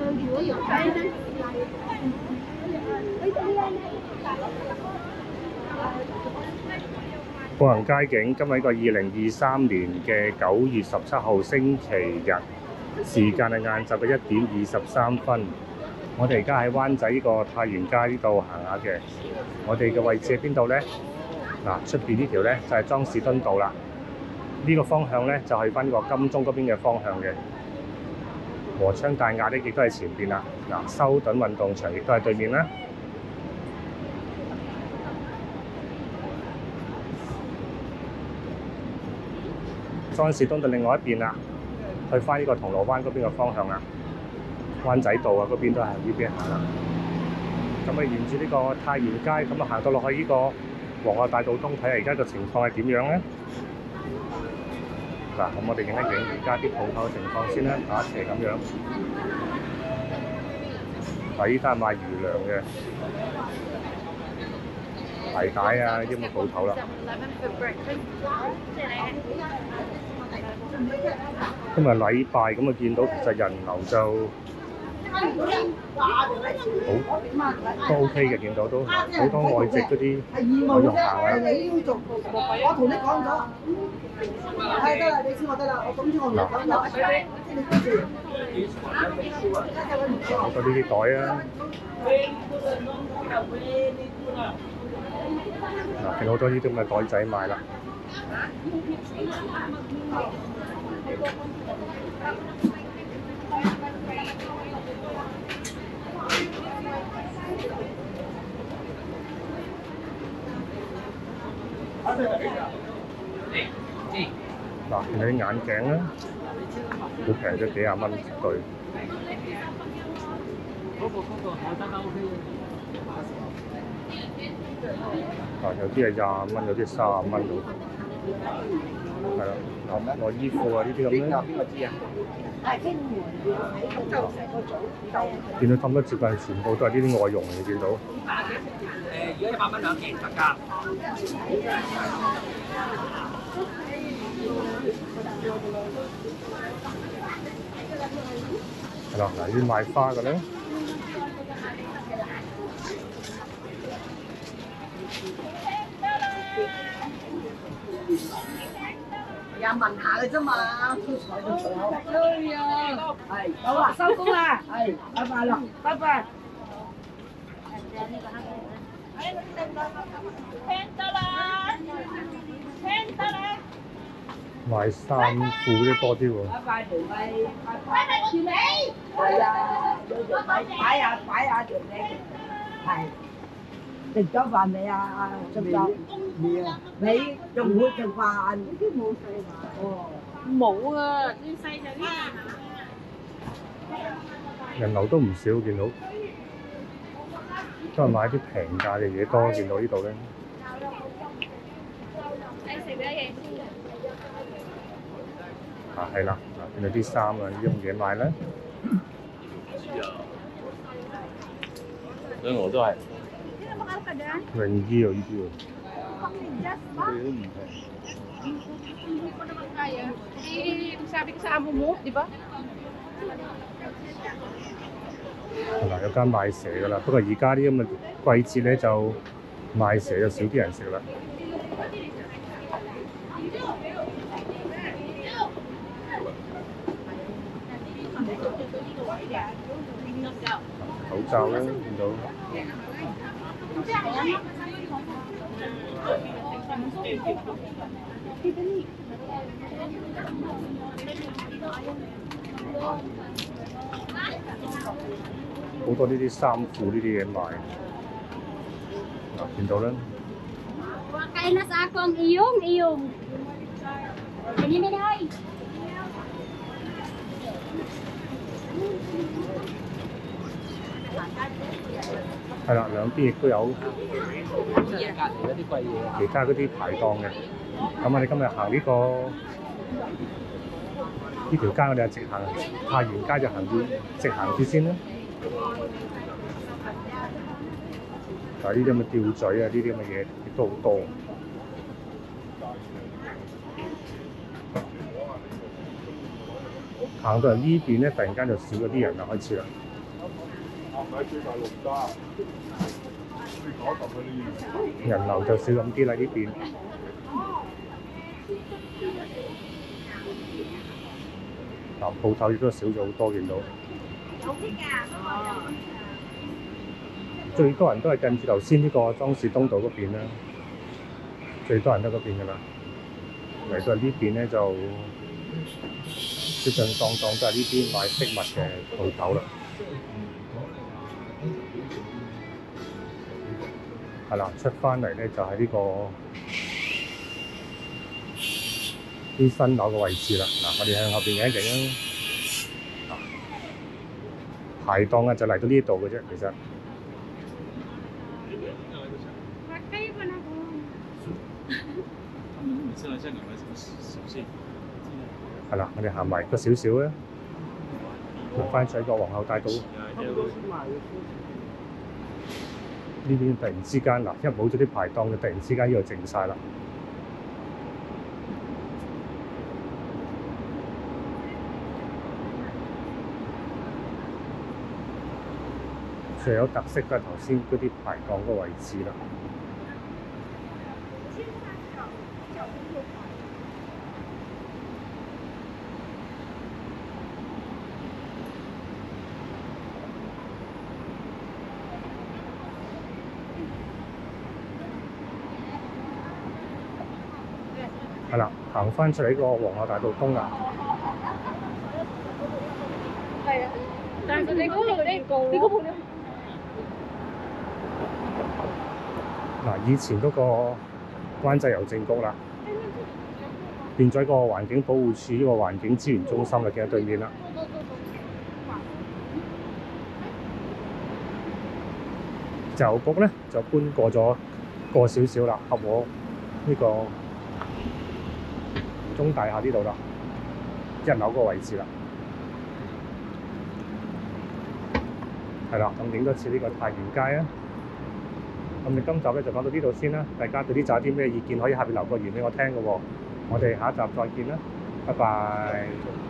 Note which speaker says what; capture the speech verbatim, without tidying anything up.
Speaker 1: 步行街景，今日呢個二零二三年嘅九月十七號星期日，時間係晏晝嘅一點二十三分。我哋而家喺灣仔呢個太原街呢度行下嘅。我哋嘅位置喺邊度呢？嗱，出邊呢條呢就係莊士敦道啦。呢、這個方向呢就去翻呢個金鐘嗰邊嘅方向嘅。和昌大雅呢亦都係前邊啦。嗱，修頓運動場亦都係對面啦。莊士敦道另外一邊啦，去翻呢個銅鑼灣嗰邊嘅方向啦。灣仔道啊，嗰邊都係向呢邊行啦。咁啊，沿住呢個太原街咁啊，行到落去呢個皇后大道東睇下而家個情況係點樣咧？嗱，咁我哋影一影而家啲鋪頭嘅情況先啦，打斜咁樣。嗱，依家係賣魚糧嘅鞋帶啊，啲咁嘅鋪頭啦。今日禮拜咁啊，見到其實人流就好都 OK 嘅，見到都好多外籍嗰啲外傭行啊。
Speaker 2: 我同你講咗，係得啦，你知我得啦，我總之我唔講咗。
Speaker 1: 好多呢啲袋啊！嗱，見到好多呢啲咁嘅袋仔賣啦。嗱，見到啲眼鏡啦，好平啫，幾廿蚊對。嗱，有啲係廿蚊，有啲三十蚊到。係啦，嗱，攞衣服啊呢啲咁咧。見到差唔多接近全部都係呢啲外傭嚟，見到。誒，而家一百蚊兩件特價。係啦，嗱，要賣花嘅咧。
Speaker 2: 有問下嘅啫嘛，對啊，係，好啦，收工啦，係，拜拜啦，拜拜。
Speaker 1: 賣衫褲啲多啲喎。
Speaker 2: 拜拜條尾，拜拜條尾。係啊，有條尾擺下擺下條尾，係。食咗飯未啊？仲有未啊？你仲會食飯？都冇食飯。哦，冇啊！你細就啲
Speaker 1: 人流都唔少，見到都係買啲平價嘅嘢多，見到呢度咧。
Speaker 3: 你食咗嘢先。
Speaker 1: 啊，係啦，嗱，見到啲衫啊，呢啲咁嘢買啦。
Speaker 4: 所以我都係。
Speaker 1: 泳衣啊，呢啲喎。
Speaker 4: 佢都唔平。
Speaker 3: Sabi ko sa amo mo, di ba?
Speaker 1: 係啦，有間賣蛇㗎啦，不過而家啲咁嘅季節咧就賣蛇就少啲人食啦。口罩啦，見到。好多呢啲衫褲呢啲嘢賣，嗱見到啦。
Speaker 5: Kain na sa ako ang iyong iyong. Ganyan na day.
Speaker 1: 係啦，兩邊亦都有
Speaker 4: 隔離嗰啲貴嘢，
Speaker 1: 其他嗰啲排檔嘅。咁我哋今日行呢、這個呢條街，我哋係直行太原街就行住直行住先啦。嗱，呢啲咁嘅吊嘴啊，呢啲咁嘅嘢亦都好多。行到嚟呢邊咧，突然間就少咗啲人啦，開始啦。 人流就少咁啲啦呢邊。嗱，鋪頭亦都少咗好多，見到。最多人都係近住頭先呢個莊士東道嗰邊啦，最多人都嗰邊㗎啦。嚟到呢邊咧就接近當當都係呢邊賣飾物嘅鋪頭啦。係啦，出翻嚟咧就係呢個啲新樓嘅位置啦。嗱，我哋向後邊影一影啊，排檔啊就嚟到呢度嘅啫，其實。係啦，我哋行埋個少少咧，行翻上個皇后大道。呢邊突然之間嗱，因為冇咗啲排檔，就突然之間呢度靜晒啦。最有特色都係頭先嗰啲排檔個位置啦。係啦，行翻出嚟呢個皇后大道東啦。
Speaker 3: 係啊，但係你嗰度你你嗰部你
Speaker 1: 嗱，以前嗰個灣仔郵政局啦，變咗個環境保護署呢個環境資源中心啦，企喺對面啦。郵局咧就搬過咗過少少啦，合和呢個中大廈呢度啦，一樓個位置啦。係啦，咁影多次呢個太原街啊。咁你今集咧就講到呢度先啦。大家對呢集有啲咩意見，可以下邊留個言俾我聽嘅喎。我哋下一集再見啦，拜拜。